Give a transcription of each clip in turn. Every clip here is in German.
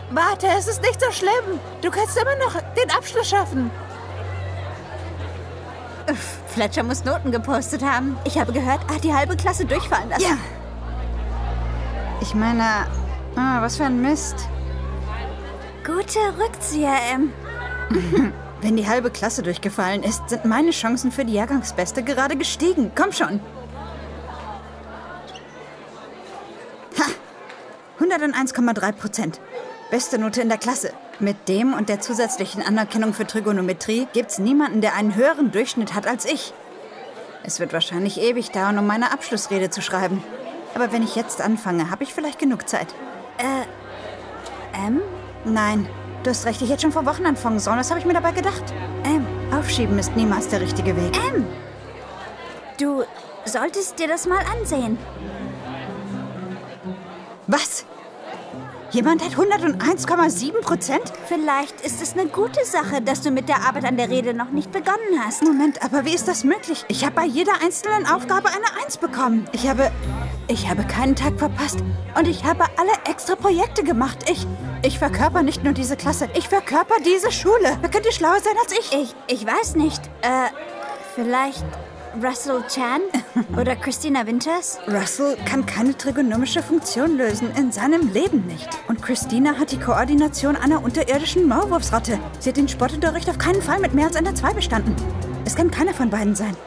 Warte, es ist nicht so schlimm. Du kannst immer noch den Abschluss schaffen. Fletcher muss Noten gepostet haben. Ich habe gehört, er hat die halbe Klasse durchfallen lassen. Ja. Ich meine, was für ein Mist. Gute Rückzieher, Em. Wenn die halbe Klasse durchgefallen ist, sind meine Chancen für die Jahrgangsbeste gerade gestiegen. Komm schon. Ha! 101,3%. Beste Note in der Klasse. Mit dem und der zusätzlichen Anerkennung für Trigonometrie gibt's niemanden, der einen höheren Durchschnitt hat als ich. Es wird wahrscheinlich ewig dauern, um meine Abschlussrede zu schreiben. Aber wenn ich jetzt anfange, habe ich vielleicht genug Zeit. Nein, du hast recht, ich hätte schon vor Wochen anfangen sollen. Was habe ich mir dabei gedacht? Aufschieben ist niemals der richtige Weg. Du solltest dir das mal ansehen. Was? Jemand hat 101,7%? Vielleicht ist es eine gute Sache, dass du mit der Arbeit an der Rede noch nicht begonnen hast. Moment, aber wie ist das möglich? Ich habe bei jeder einzelnen Aufgabe eine 1 bekommen. Ich habe keinen Tag verpasst und ich habe alle extra Projekte gemacht. Ich verkörper nicht nur diese Klasse, ich verkörper diese Schule. Wer könnte schlauer sein als ich? Ich weiß nicht. Vielleicht Russell Chan oder Christina Winters? Russell kann keine trigonomische Funktion lösen, in seinem Leben nicht. Und Christina hat die Koordination einer unterirdischen Maulwurfsratte. Sie hat den Sportunterricht auf keinen Fall mit mehr als einer 2 bestanden. Es kann keiner von beiden sein.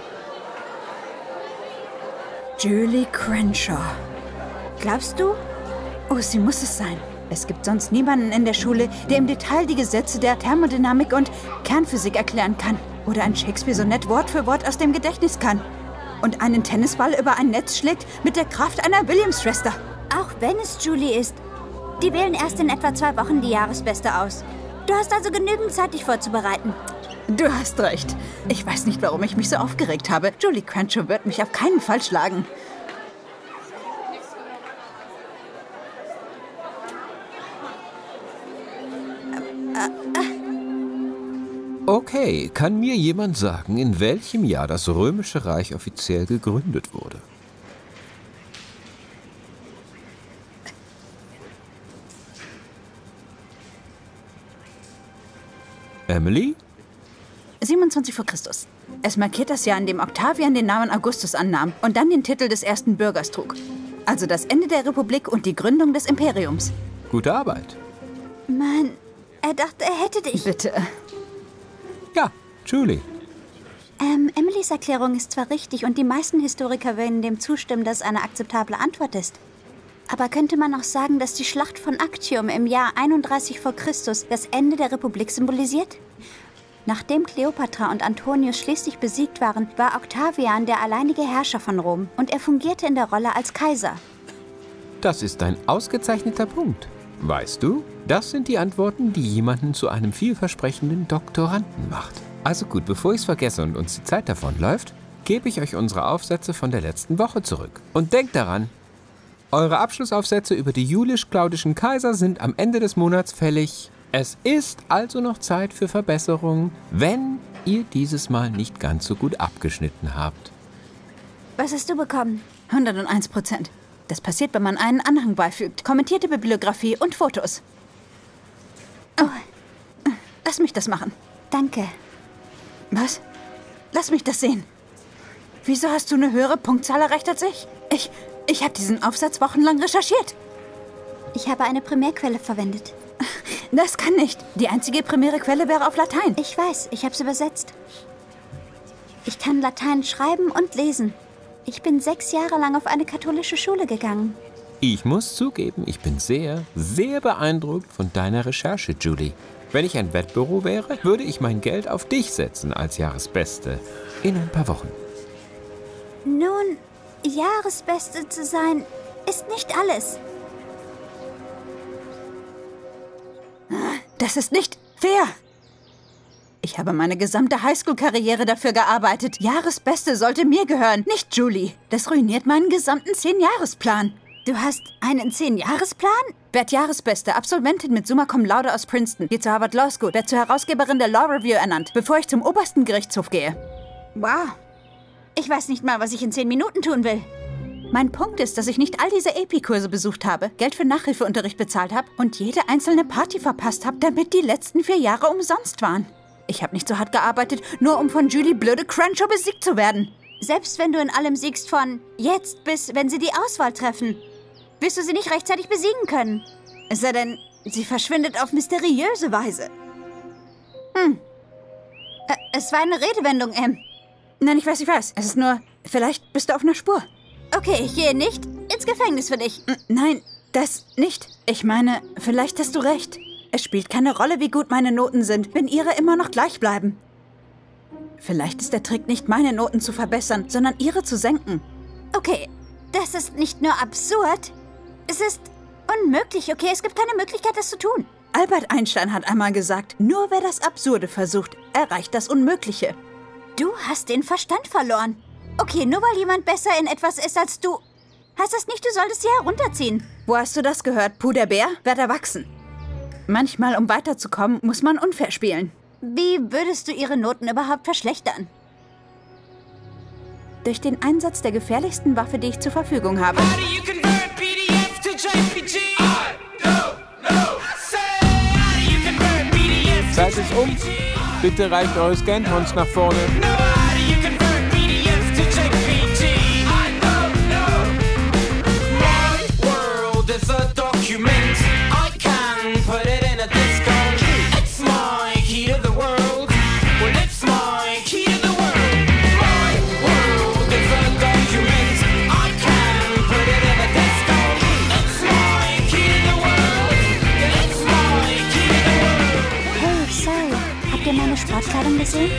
Julie Crenshaw. Glaubst du? Oh, sie muss es sein. Es gibt sonst niemanden in der Schule, der im Detail die Gesetze der Thermodynamik und Kernphysik erklären kann. Oder ein Shakespeare-Sonett Wort für Wort aus dem Gedächtnis kann. Und einen Tennisball über ein Netz schlägt mit der Kraft einer Williams-Schwester. Auch wenn es Julie ist. Die wählen erst in etwa 2 Wochen die Jahresbeste aus. Du hast also genügend Zeit, dich vorzubereiten. Du hast recht. Ich weiß nicht, warum ich mich so aufgeregt habe. Julie Crenshaw wird mich auf keinen Fall schlagen. Okay, kann mir jemand sagen, in welchem Jahr das Römische Reich offiziell gegründet wurde? Emily? 27 vor Christus. Es markiert das Jahr, in dem Octavian den Namen Augustus annahm und dann den Titel des ersten Bürgers trug. Also das Ende der Republik und die Gründung des Imperiums. Gute Arbeit. Mann, er dachte, er hätte dich. Bitte. Ja, Julie. Emilys Erklärung ist zwar richtig und die meisten Historiker würden dem zustimmen, dass es eine akzeptable Antwort ist. Aber könnte man auch sagen, dass die Schlacht von Actium im Jahr 31 vor Christus das Ende der Republik symbolisiert? Nachdem Kleopatra und Antonius schließlich besiegt waren, war Octavian der alleinige Herrscher von Rom und er fungierte in der Rolle als Kaiser. Das ist ein ausgezeichneter Punkt. Weißt du, das sind die Antworten, die jemanden zu einem vielversprechenden Doktoranden macht. Also gut, bevor ich es vergesse und uns die Zeit davonläuft, gebe ich euch unsere Aufsätze von der letzten Woche zurück. Und denkt daran, eure Abschlussaufsätze über die julisch-claudischen Kaiser sind am Ende des Monats fällig. Es ist also noch Zeit für Verbesserungen, wenn ihr dieses Mal nicht ganz so gut abgeschnitten habt. Was hast du bekommen? 101%. Das passiert, wenn man einen Anhang beifügt. Kommentierte Bibliografie und Fotos. Oh. Lass mich das machen. Danke. Was? Lass mich das sehen. Wieso hast du eine höhere Punktzahl erreicht als ich? Ich habe diesen Aufsatz wochenlang recherchiert. Ich habe eine Primärquelle verwendet. Das kann nicht. Die einzige primäre Quelle wäre auf Latein. Ich weiß, ich habe es übersetzt. Ich kann Latein schreiben und lesen. Ich bin 6 Jahre lang auf eine katholische Schule gegangen. Ich muss zugeben, ich bin sehr, sehr beeindruckt von deiner Recherche, Julie. Wenn ich ein Wettbüro wäre, würde ich mein Geld auf dich setzen als Jahresbeste. In ein paar Wochen. Nun, Jahresbeste zu sein, ist nicht alles. Das ist nicht fair. Ich habe meine gesamte Highschool-Karriere dafür gearbeitet. Jahresbeste sollte mir gehören, nicht Julie. Das ruiniert meinen gesamten 10-Jahresplan. Du hast einen 10-Jahresplan? Werd Jahresbeste, Absolventin mit Summa Cum Laude aus Princeton. Gehe zur Harvard Law School, werd zur Herausgeberin der Law Review ernannt, bevor ich zum obersten Gerichtshof gehe. Wow. Ich weiß nicht mal, was ich in 10 Minuten tun will. Mein Punkt ist, dass ich nicht all diese AP-Kurse besucht habe, Geld für Nachhilfeunterricht bezahlt habe und jede einzelne Party verpasst habe, damit die letzten 4 Jahre umsonst waren. Ich habe nicht so hart gearbeitet, nur um von Julie Blöde Crenshaw besiegt zu werden. Selbst wenn du in allem siegst von jetzt bis, wenn sie die Auswahl treffen, wirst du sie nicht rechtzeitig besiegen können. Es sei denn, sie verschwindet auf mysteriöse Weise. Es war eine Redewendung, Em. Nein, ich weiß. Es ist nur, vielleicht bist du auf einer Spur. Okay, ich gehe nicht ins Gefängnis für dich. Nein, das nicht. Ich meine, vielleicht hast du recht. Es spielt keine Rolle, wie gut meine Noten sind, wenn ihre immer noch gleich bleiben. Vielleicht ist der Trick nicht, meine Noten zu verbessern, sondern ihre zu senken. Okay, das ist nicht nur absurd, es ist unmöglich, okay? Es gibt keine Möglichkeit, das zu tun. Albert Einstein hat einmal gesagt, nur wer das Absurde versucht, erreicht das Unmögliche. Du hast den Verstand verloren. Okay, nur weil jemand besser in etwas ist als du, heißt das nicht, du solltest sie herunterziehen. Wo hast du das gehört? Puh, der Bär? Werd erwachsen. Manchmal, um weiterzukommen, muss man unfair spielen. Wie würdest du ihre Noten überhaupt verschlechtern? Durch den Einsatz der gefährlichsten Waffe, die ich zur Verfügung habe. Zeit ist um. Bitte reicht eure Scan-Tons nach vorne. Meine Sportkleidung gesehen?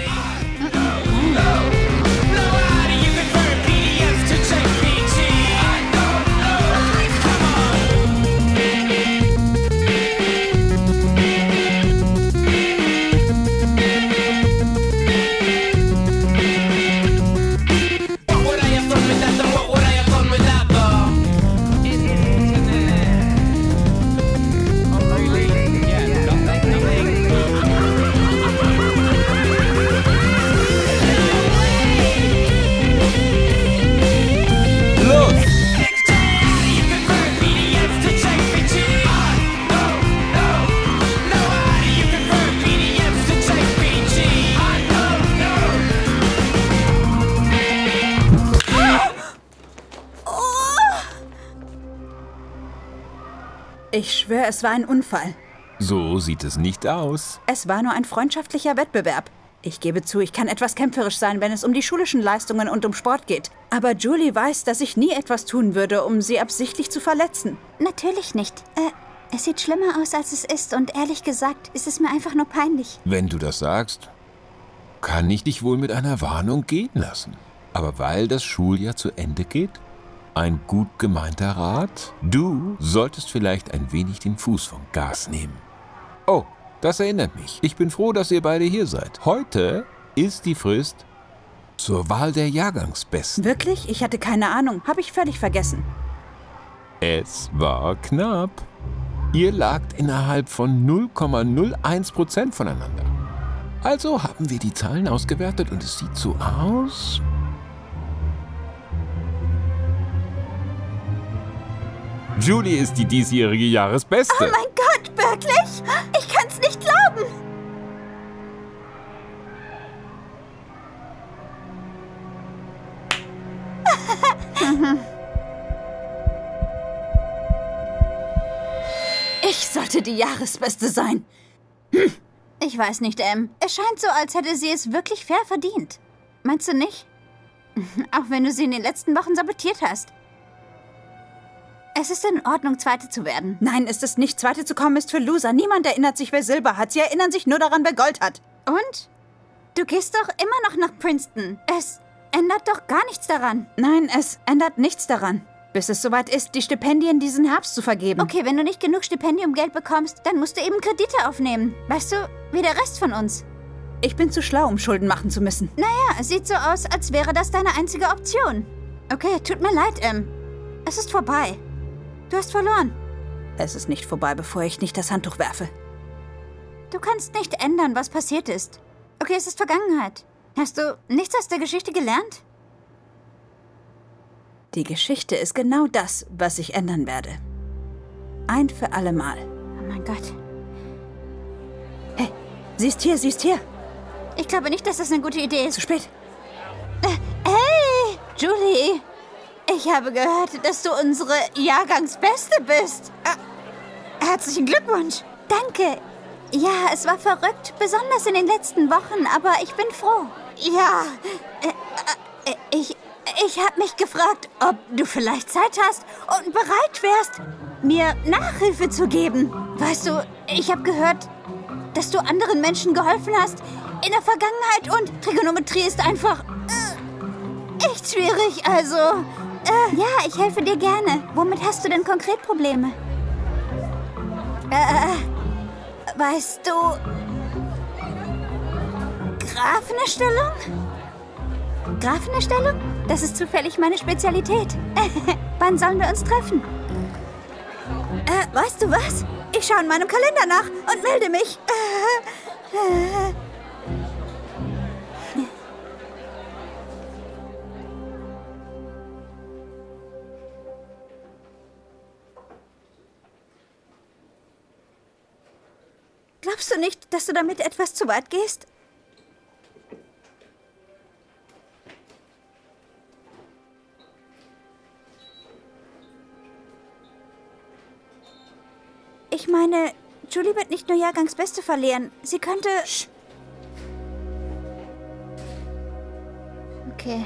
Ich schwöre, es war ein Unfall. So sieht es nicht aus. Es war nur ein freundschaftlicher Wettbewerb. Ich gebe zu, ich kann etwas kämpferisch sein, wenn es um die schulischen Leistungen und um Sport geht. Aber Julie weiß, dass ich nie etwas tun würde, um sie absichtlich zu verletzen. Natürlich nicht. Es sieht schlimmer aus, als es ist. Und ehrlich gesagt, ist es mir einfach nur peinlich. Wenn du das sagst, kann ich dich wohl mit einer Warnung gehen lassen. Aber weil das Schuljahr zu Ende geht, ein gut gemeinter Rat, du solltest vielleicht ein wenig den Fuß vom Gas nehmen. Oh, das erinnert mich. Ich bin froh, dass ihr beide hier seid. Heute ist die Frist zur Wahl der Jahrgangsbesten. Wirklich? Ich hatte keine Ahnung. Habe ich völlig vergessen. Es war knapp. Ihr lagt innerhalb von 0,01% voneinander. Also haben wir die Zahlen ausgewertet und es sieht so aus. Julie ist die diesjährige Jahresbeste. Oh mein Gott, wirklich? Ich kann's nicht glauben. Ich sollte die Jahresbeste sein. Ich weiß nicht, Em. Es scheint so, als hätte sie es wirklich fair verdient. Meinst du nicht? Auch wenn du sie in den letzten Wochen sabotiert hast. Es ist in Ordnung, Zweite zu werden. Nein, ist es nicht. Zweite zu kommen ist für Loser. Niemand erinnert sich, wer Silber hat. Sie erinnern sich nur daran, wer Gold hat. Und? Du gehst doch immer noch nach Princeton. Es ändert doch gar nichts daran. Nein, es ändert nichts daran. Bis es soweit ist, die Stipendien diesen Herbst zu vergeben. Okay, wenn du nicht genug Stipendiumgeld bekommst, dann musst du eben Kredite aufnehmen. Weißt du, wie der Rest von uns. Ich bin zu schlau, um Schulden machen zu müssen. Naja, es sieht so aus, als wäre das deine einzige Option. Okay, tut mir leid, Em. Es ist vorbei. Du hast verloren. Es ist nicht vorbei, bevor ich nicht das Handtuch werfe. Du kannst nicht ändern, was passiert ist. Okay, es ist Vergangenheit. Hast du nichts aus der Geschichte gelernt? Die Geschichte ist genau das, was ich ändern werde. Ein für alle Mal. Oh mein Gott. Hey, siehst hier. Ich glaube nicht, dass das eine gute Idee ist. Zu spät. Hey, Julie. Ich habe gehört, dass du unsere Jahrgangsbeste bist. Herzlichen Glückwunsch. Danke. Ja, es war verrückt, besonders in den letzten Wochen, aber ich bin froh. Ja, ich habe mich gefragt, ob du vielleicht Zeit hast und bereit wärst, mir Nachhilfe zu geben. Weißt du, ich habe gehört, dass du anderen Menschen geholfen hast in der Vergangenheit und Trigonometrie ist einfach echt schwierig, also... Ja, ich helfe dir gerne. Womit hast du denn konkret Probleme? Weißt du... Graphenerstellung? Graphenerstellung? Das ist zufällig meine Spezialität. Wann sollen wir uns treffen? Weißt du was? Ich schaue in meinem Kalender nach und melde mich. Glaubst du nicht, dass du damit etwas zu weit gehst? Ich meine, Julie wird nicht nur Jahrgangsbeste verlieren. Sie könnte... Okay.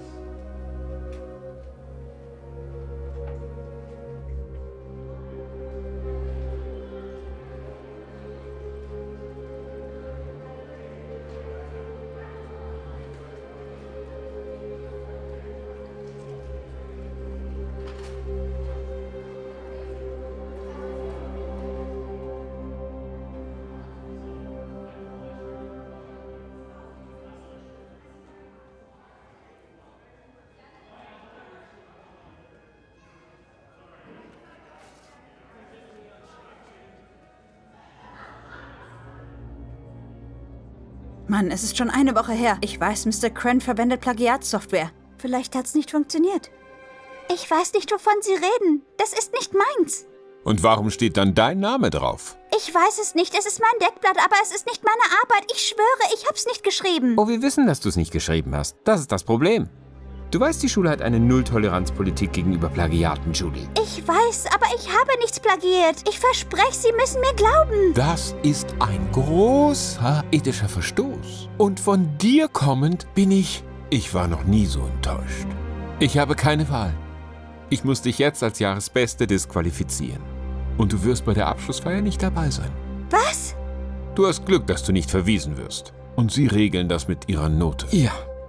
Mann, es ist schon eine Woche her. Ich weiß, Mr. Cran verwendet Plagiatsoftware. Vielleicht hat's nicht funktioniert. Ich weiß nicht, wovon Sie reden. Das ist nicht meins. Und warum steht dann dein Name drauf? Ich weiß es nicht. Es ist mein Deckblatt, aber es ist nicht meine Arbeit. Ich schwöre, ich hab's nicht geschrieben. Oh, wir wissen, dass du es nicht geschrieben hast. Das ist das Problem. Du weißt, die Schule hat eine Null-Toleranz-Politik gegenüber Plagiaten, Julie. Ich weiß, aber ich habe nichts plagiiert. Ich verspreche, Sie müssen mir glauben. Das ist ein großer ethischer Verstoß. Und von dir kommend bin ich war noch nie so enttäuscht. Ich habe keine Wahl. Ich muss dich jetzt als Jahresbeste disqualifizieren. Und du wirst bei der Abschlussfeier nicht dabei sein. Was? Du hast Glück, dass du nicht verwiesen wirst. Und sie regeln das mit ihrer Note. Ja.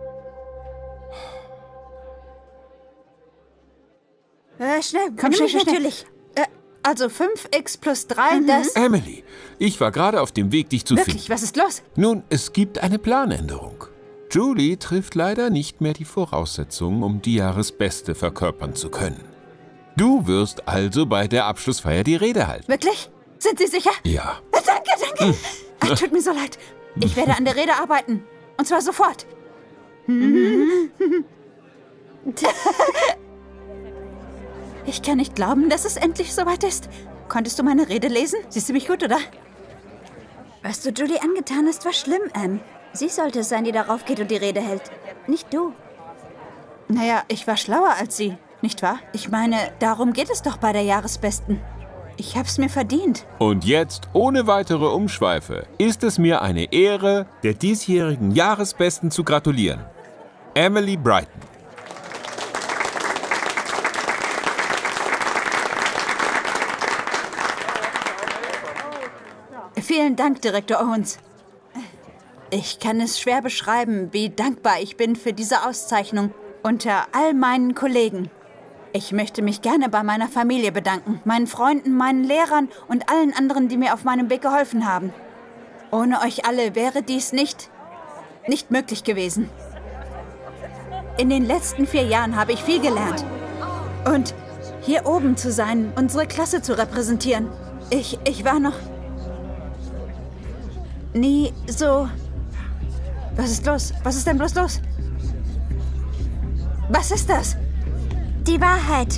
Schnell, komm schnell. Natürlich. Also 5x plus 3, das... Emily, ich war gerade auf dem Weg, dich zu finden. Wirklich, was ist los? Nun, es gibt eine Planänderung. Julie trifft leider nicht mehr die Voraussetzungen, um die Jahresbeste verkörpern zu können. Du wirst also bei der Abschlussfeier die Rede halten. Wirklich? Sind Sie sicher? Ja. Danke. Ach, tut mir so leid. Ich werde an der Rede arbeiten. Und zwar sofort. Ich kann nicht glauben, dass es endlich soweit ist. Konntest du meine Rede lesen? Siehst du mich gut, oder? Was du Julie angetan hast, war schlimm, Em. Sie sollte es sein, die darauf geht und die Rede hält. Nicht du. Naja, ich war schlauer als sie, nicht wahr? Ich meine, darum geht es doch bei der Jahresbesten. Ich hab's mir verdient. Und jetzt, ohne weitere Umschweife, ist es mir eine Ehre, der diesjährigen Jahresbesten zu gratulieren. Emily Brighton. Vielen Dank, Direktor Owens. Ich kann es schwer beschreiben, wie dankbar ich bin für diese Auszeichnung unter all meinen Kollegen. Ich möchte mich gerne bei meiner Familie bedanken, meinen Freunden, meinen Lehrern und allen anderen, die mir auf meinem Weg geholfen haben. Ohne euch alle wäre dies nicht möglich gewesen. In den letzten 4 Jahren habe ich viel gelernt. Und hier oben zu sein, unsere Klasse zu repräsentieren. Ich war noch nie so... Was ist los? Was ist denn bloß los? Was ist das? Die Wahrheit.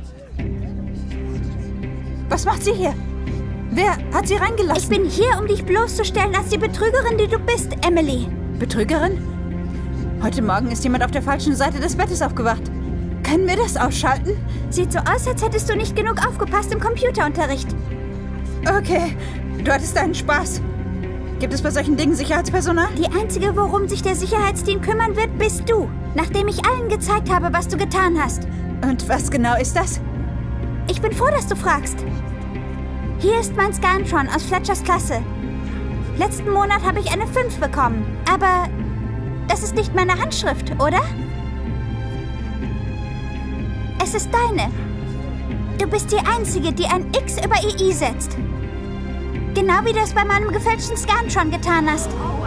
Was macht sie hier? Wer hat sie reingelassen? Ich bin hier, um dich bloßzustellen als die Betrügerin, die du bist, Emily. Betrügerin? Heute Morgen ist jemand auf der falschen Seite des Bettes aufgewacht. Können wir das ausschalten? Sieht so aus, als hättest du nicht genug aufgepasst im Computerunterricht. Okay, du hattest deinen Spaß. Gibt es bei solchen Dingen Sicherheitspersonal? Die Einzige, worum sich der Sicherheitsdienst kümmern wird, bist du. Nachdem ich allen gezeigt habe, was du getan hast. Und was genau ist das? Ich bin froh, dass du fragst. Hier ist mein Scantron aus Fletchers Klasse. Letzten Monat habe ich eine 5 bekommen. Aber das ist nicht meine Handschrift, oder? Es ist deine. Du bist die Einzige, die ein X über II setzt. Genau wie du es bei meinem gefälschten Scantron getan hast.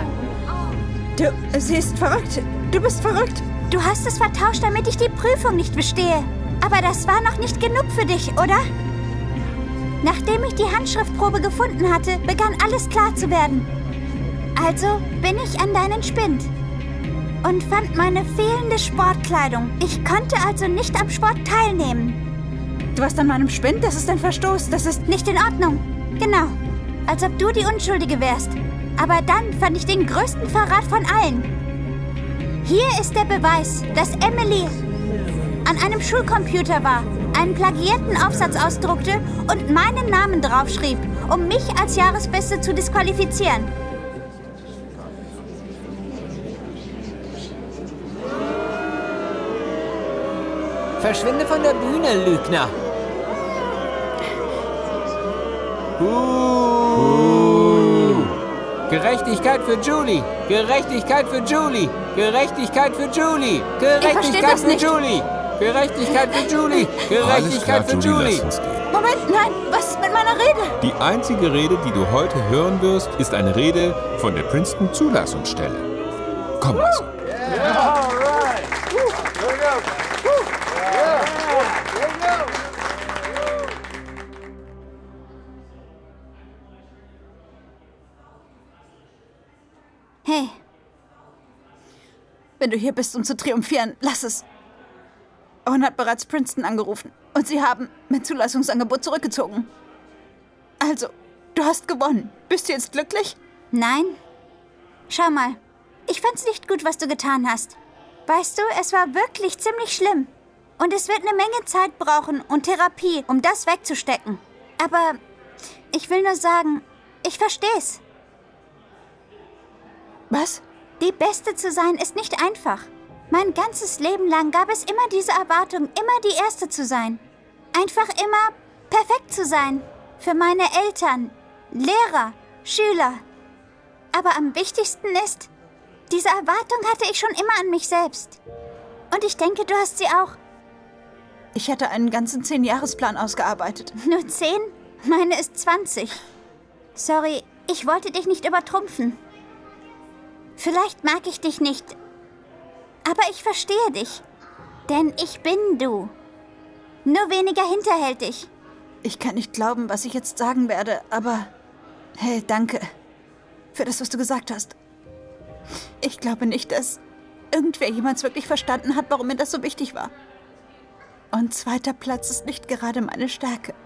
Sie ist verrückt. Du bist verrückt. Du hast es vertauscht, damit ich die Prüfung nicht bestehe. Aber das war noch nicht genug für dich, oder? Nachdem ich die Handschriftprobe gefunden hatte, begann alles klar zu werden. Also bin ich an deinen Spind und fand meine fehlende Sportkleidung. Ich konnte also nicht am Sport teilnehmen. Du warst an meinem Spind? Das ist ein Verstoß. Das ist nicht in Ordnung. Genau. Als ob du die Unschuldige wärst. Aber dann fand ich den größten Verrat von allen. Hier ist der Beweis, dass Emily an einem Schulcomputer war, einen plagiierten Aufsatz ausdruckte und meinen Namen draufschrieb, um mich als Jahresbeste zu disqualifizieren. Verschwinde von der Bühne, Lügner! Gerechtigkeit für Julie! Gerechtigkeit für Julie! Gerechtigkeit für Julie! Gerechtigkeit für Julie! Gerechtigkeit für Julie! Gerechtigkeit für Julie! Moment, nein! Was ist mit meiner Rede? Die einzige Rede, die du heute hören wirst, ist eine Rede von der Princeton-Zulassungsstelle. Komm also. Hey. Wenn du hier bist, um zu triumphieren, lass es. Owen hat bereits Princeton angerufen und sie haben mein Zulassungsangebot zurückgezogen. Also, du hast gewonnen. Bist du jetzt glücklich? Nein. Schau mal, ich fand's nicht gut, was du getan hast. Weißt du, es war wirklich ziemlich schlimm. Und es wird eine Menge Zeit brauchen und Therapie, um das wegzustecken. Aber ich will nur sagen, ich versteh's. Was? Die Beste zu sein ist nicht einfach. Mein ganzes Leben lang gab es immer diese Erwartung, immer die Erste zu sein. Einfach immer perfekt zu sein. Für meine Eltern, Lehrer, Schüler. Aber am wichtigsten ist, diese Erwartung hatte ich schon immer an mich selbst. Und ich denke, du hast sie auch. Ich hatte einen ganzen 10-Jahresplan ausgearbeitet. Nur 10? Meine ist 20. Sorry, ich wollte dich nicht übertrumpfen. Vielleicht mag ich dich nicht, aber ich verstehe dich. Denn ich bin du. Nur weniger hinterhältig. Ich kann nicht glauben, was ich jetzt sagen werde, aber hey, danke für das, was du gesagt hast. Ich glaube nicht, dass irgendwer jemals wirklich verstanden hat, warum mir das so wichtig war. Und 2. Platz ist nicht gerade meine Stärke.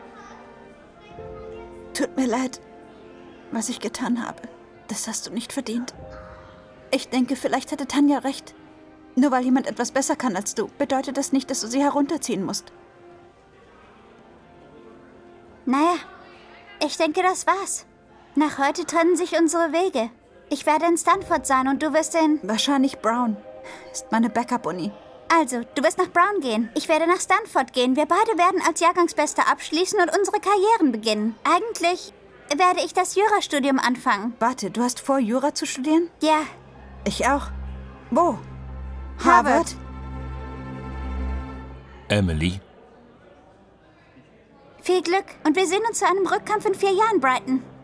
Tut mir leid, was ich getan habe. Das hast du nicht verdient. Ich denke, vielleicht hatte Tanja recht. Nur weil jemand etwas besser kann als du, bedeutet das nicht, dass du sie herunterziehen musst. Naja, ich denke, das war's. Nach heute trennen sich unsere Wege. Ich werde in Stanford sein und du wirst in... Wahrscheinlich Brown. Ist meine Backup-Uni. Also, du wirst nach Brown gehen. Ich werde nach Stanford gehen. Wir beide werden als Jahrgangsbeste abschließen und unsere Karrieren beginnen. Eigentlich werde ich das Jurastudium anfangen. Warte, du hast vor, Jura zu studieren? Ja. Ich auch. Wo? Harvard? Emily? Viel Glück und wir sehen uns zu einem Rückkampf in 4 Jahren, Brighton.